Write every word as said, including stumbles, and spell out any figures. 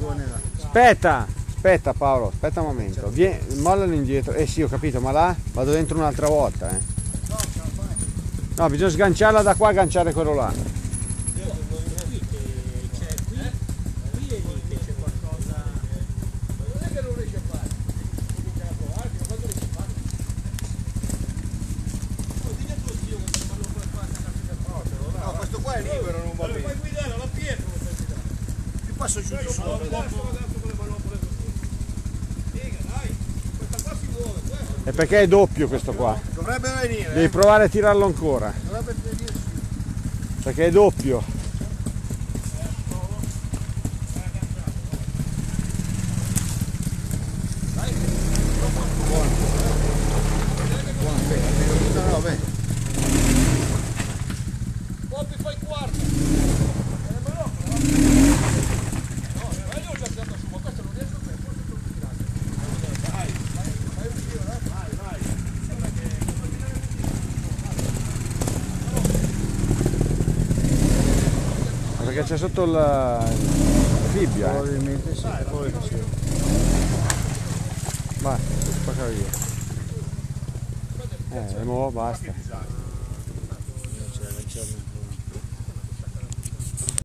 Aspetta, aspetta Paolo, aspetta un momento. Vieni, mollalo indietro. Eh sì, ho capito, ma là vado dentro un'altra volta, eh. No, bisogna sganciarla da qua e agganciare quello là. Passo giù di sopra. E perché è doppio questo qua? Dovrebbe venire. Devi eh. provare a tirarlo ancora. Dovrebbe venire. Perché è doppio. Dai. Buono. Buono, bene. No, bene. Bobby fai quarto. Perché c'è sotto la fibbia, eh. Probabilmente sì, poi sì. Vai, spacca via. Eh, mo basta. Non c'è, non c'è.